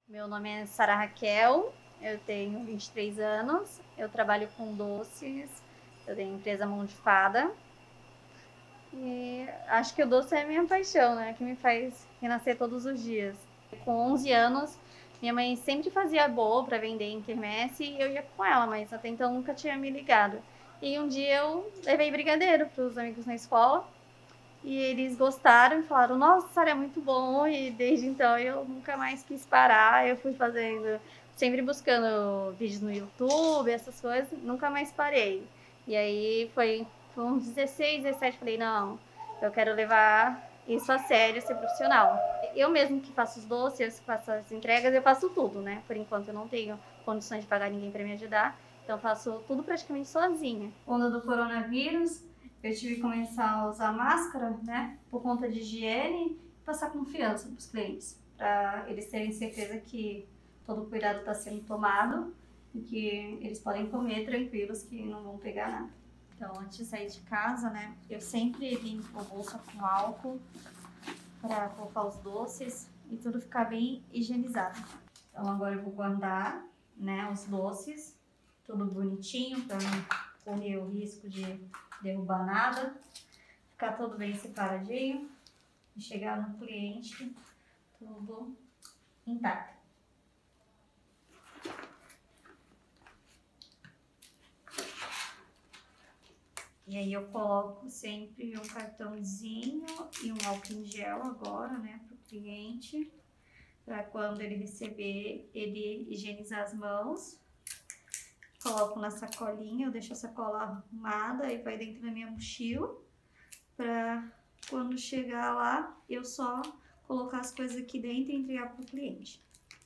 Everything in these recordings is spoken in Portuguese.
Meu nome é Sara Raquel, eu tenho 23 anos, eu trabalho com doces, eu tenho empresa Mão de Fada e acho que o doce é a minha paixão, né? Que me faz renascer todos os dias. Com 11 anos, minha mãe sempre fazia bolo para vender em quermesse e eu ia com ela, mas até então nunca tinha me ligado. E um dia eu levei brigadeiro para os amigos na escola e eles gostaram e falaram, nossa, Sara, é muito bom. E desde então eu nunca mais quis parar. Eu fui fazendo, sempre buscando vídeos no YouTube, essas coisas, nunca mais parei. E aí foi uns 16, 17, falei, não, eu quero levar isso a sério, ser profissional. Eu mesmo que faço os doces, eu que faço as entregas, eu faço tudo, né? Por enquanto eu não tenho condições de pagar ninguém para me ajudar. Então eu faço tudo praticamente sozinha. Onda do coronavírus, eu tive que começar a usar máscara, né, por conta de higiene e passar confiança para os clientes, para eles terem certeza que todo o cuidado está sendo tomado e que eles podem comer tranquilos, que não vão pegar nada. Então, antes de sair de casa, né, eu sempre limpo a bolsa com álcool para colocar os doces e tudo ficar bem higienizado. Então, agora eu vou guardar, né, os doces, tudo bonitinho para não correr o risco de derrubar nada, ficar tudo bem separadinho e chegar no cliente tudo intacto. E aí eu coloco sempre um cartãozinho e um álcool em gel agora, né, para o cliente, para quando ele receber, ele higienizar as mãos. Coloco na sacolinha, eu deixo a sacola arrumada e vai dentro da minha mochila, para quando chegar lá, eu só colocar as coisas aqui dentro e entregar para o cliente.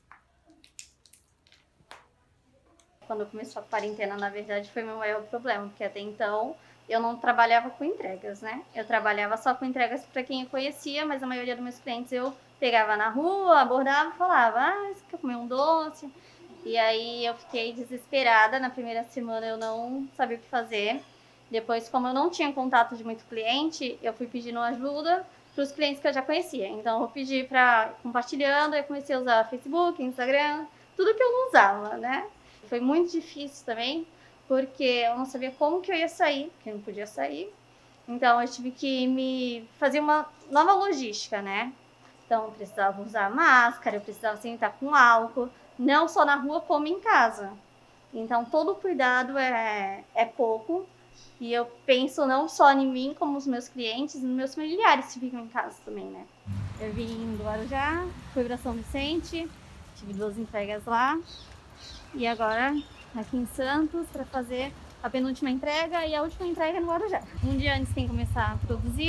Quando começou a quarentena, na verdade, foi meu maior problema, porque até então eu não trabalhava com entregas, né? Eu trabalhava só com entregas para quem eu conhecia, mas a maioria dos meus clientes eu pegava na rua, abordava e falava, ah, você quer comer um doce? E aí eu fiquei desesperada, na primeira semana eu não sabia o que fazer. Depois, como eu não tinha contato de muito cliente, eu fui pedindo ajuda para os clientes que eu já conhecia. Então eu pedi para compartilhando, eu comecei a usar Facebook, Instagram, tudo que eu não usava, né? Foi muito difícil também, porque eu não sabia como que eu ia sair, porque eu não podia sair. Então eu tive que me fazer uma nova logística, né? Então eu precisava usar máscara, eu precisava sempre estar com álcool, não só na rua como em casa. Então todo cuidado é pouco. E eu penso não só em mim, como os meus clientes e nos meus familiares que ficam em casa também, né? Eu vim do Guarujá, fui para São Vicente, tive 2 entregas lá. E agora aqui em Santos para fazer a penúltima entrega e a última entrega no Guarujá. Um dia antes tem que começar a produzir,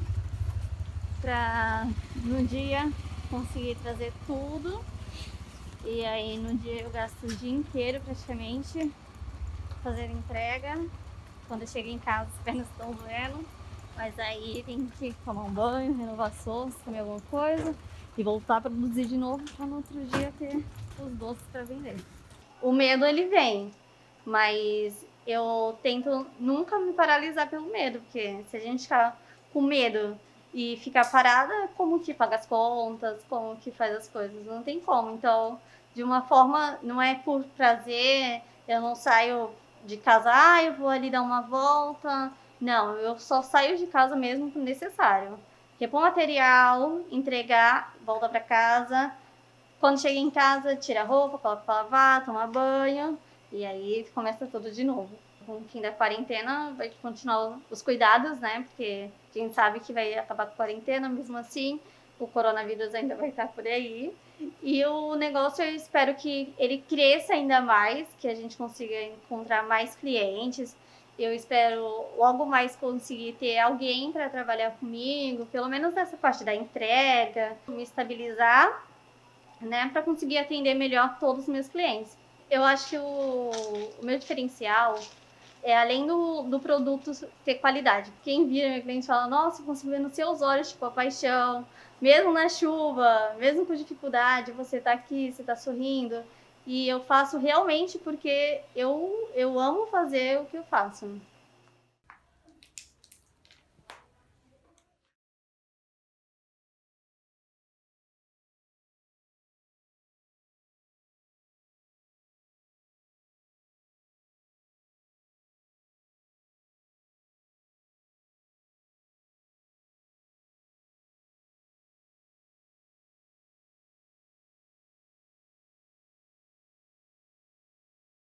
para no dia conseguir trazer tudo. E aí no dia eu gasto o dia inteiro praticamente fazendo entrega. Quando eu chego em casa as pernas estão doendo, mas aí tem que tomar um banho, renovar as forças, comer alguma coisa e voltar a produzir de novo para no outro dia ter os doces para vender. O medo ele vem, mas eu tento nunca me paralisar pelo medo, porque se a gente ficar com medo e ficar parada, como que paga as contas, como que faz as coisas? Não tem como. Então, de uma forma, não é por prazer, eu não saio de casa, ah, eu vou ali dar uma volta. Não, eu só saio de casa mesmo por necessário. Repor material, entregar, volta para casa. Quando chega em casa, tira a roupa, coloca pra lavar, toma banho e aí começa tudo de novo. Com o fim da quarentena, vai continuar os cuidados, né? Porque a gente sabe que vai acabar com a quarentena, mesmo assim, o coronavírus ainda vai estar por aí. E o negócio, eu espero que ele cresça ainda mais, que a gente consiga encontrar mais clientes. Eu espero logo mais conseguir ter alguém para trabalhar comigo, pelo menos nessa parte da entrega, me estabilizar, né, para conseguir atender melhor todos os meus clientes. Eu acho que o meu diferencial é, além do produto ter qualidade. Quem vira meu cliente fala, nossa, eu consigo ver nos seus olhos, tipo, a paixão, mesmo na chuva, mesmo com dificuldade, você tá aqui, você tá sorrindo. E eu faço realmente porque eu amo fazer o que eu faço.